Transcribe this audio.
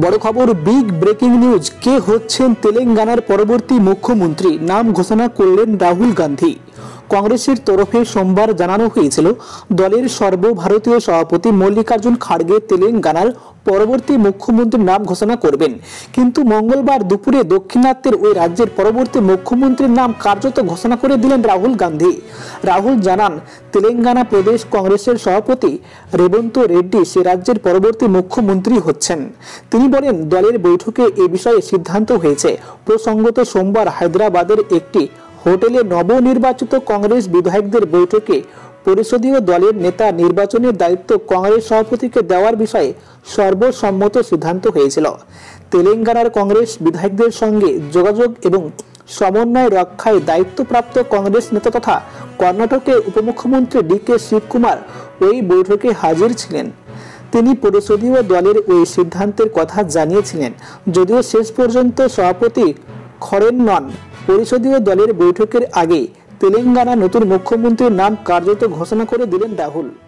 বড় খবর, big breaking news. কে হচ্ছেন তেলেঙ্গানার পরবর্তী মুখ্যমন্ত্রী? নাম ঘোষণা করলেন রাহুল গান্ধী। কংগ্রেসের তরফে সোমবার জানানো হয়েছিল দলের সর্বভারতীয় সভাপতি মল্লিকার্জুন খাড়গে তেলেঙ্গানার পরবর্তী মুখ্যমন্ত্রীর নাম ঘোষণা করবেন। কিন্তু মঙ্গলবার দুপুরে দক্ষিণাত্যের ওই রাজ্যের পরবর্তী মুখ্যমন্ত্রীর নাম কার্যত ঘোষণা করে দিলেন রাহুল গান্ধী। রাহুল জানান, তেলেঙ্গানা প্রদেশ কংগ্রেসের সভাপতি রেবন্ত রেড্ডি সে রাজ্যের পরবর্তী মুখ্যমন্ত্রী হচ্ছেন। তিনি বলেন, দলের বৈঠকে এ বিষয়ে সিদ্ধান্ত হয়েছে। প্রসঙ্গত, সোমবার হায়দ্রাবাদের একটি হোটেলে নবনির্বাচিত কংগ্রেস বিধায়কদের বৈঠকে পরিষদীয় দলের নেতা নির্বাচনের দায়িত্ব কংগ্রেস সভাপতিকে দেওয়ার বিষয়ে সর্বসম্মত সিদ্ধান্ত হয়েছিল। তেলেঙ্গানার কংগ্রেস বিধায়কদের সঙ্গে যোগাযোগ এবং সমন্বয় রক্ষায় দায়িত্বপ্রাপ্ত কংগ্রেস নেতা তথা কর্ণাটকের উপমুখ্যমন্ত্রী ডি.কে শিবকুমার ওই বৈঠকে হাজির ছিলেন। তিনি পরিষদীয় দলের ওই সিদ্ধান্তের কথা জানিয়েছিলেন। যদিও শেষ পর্যন্ত সভাপতি খড়েন নন, পরিষদীয় দলের বৈঠকের আগে তেলেঙ্গানা নতুন মুখ্যমন্ত্রীর নাম কার্যত ঘোষণা করে দিলেন রাহুল।